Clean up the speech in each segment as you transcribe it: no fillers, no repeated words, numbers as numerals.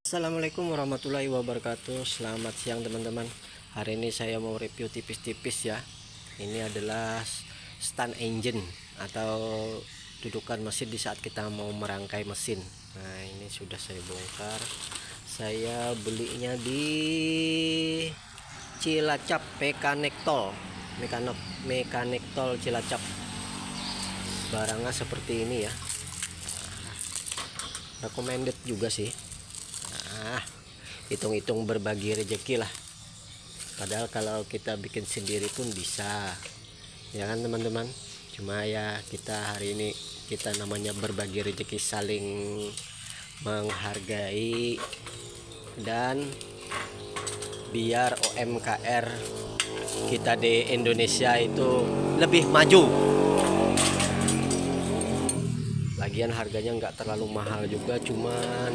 Assalamualaikum warahmatullahi wabarakatuh. Selamat siang teman-teman. Hari ini saya mau review tipis-tipis ya. Ini adalah stand engine atau dudukan mesin di saat kita mau merangkai mesin. Nah, ini sudah saya bongkar. Saya belinya di Cilacap Mekanik Tol. Mekanik Tol Cilacap. Barangnya seperti ini ya. Recommended juga sih. Hitung-hitung berbagi rezeki lah. Padahal kalau kita bikin sendiri pun bisa, ya kan teman-teman. Cuma ya kita hari ini kita namanya berbagi rezeki, saling menghargai dan biar UMKM kita di Indonesia itu lebih maju. Lagian harganya nggak terlalu mahal juga, cuman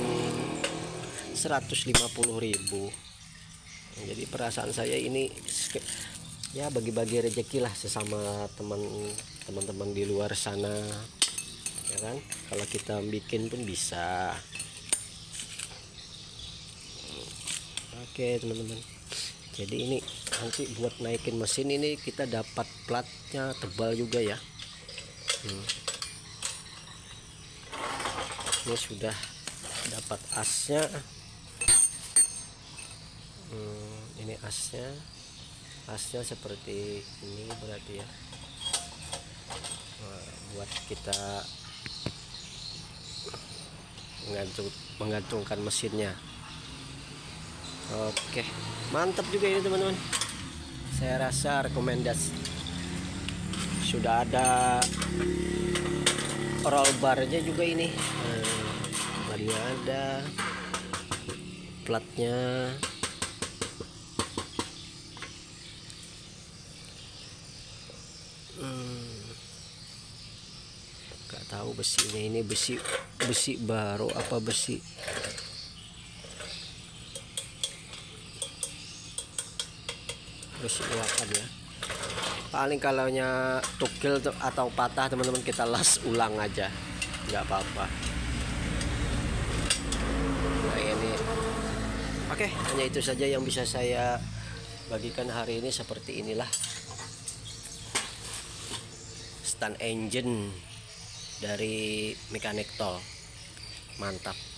150.000. Jadi perasaan saya ini ya bagi-bagi rezeki lah sesama teman-teman di luar sana, ya kan. Kalau kita bikin pun bisa. Oke teman-teman, jadi ini nanti buat naikin mesin ini kita dapat platnya tebal juga ya. Ini sudah dapat asnya. Ini asnya seperti ini berarti ya. Buat kita menggantungkan mesinnya. Oke, mantap juga ini teman-teman. Saya rasa rekomendasi. Sudah ada roll barnya juga ini. Tadi ada platnya. Gak tahu besinya ini besi baru apa besi uapan ya. Paling kalaunya tukil atau patah teman-teman kita las ulang aja, nggak apa-apa. Nah ini oke, hanya itu saja yang bisa saya bagikan hari ini. Seperti inilah stand engine dari Mekanik Tol. Mantap.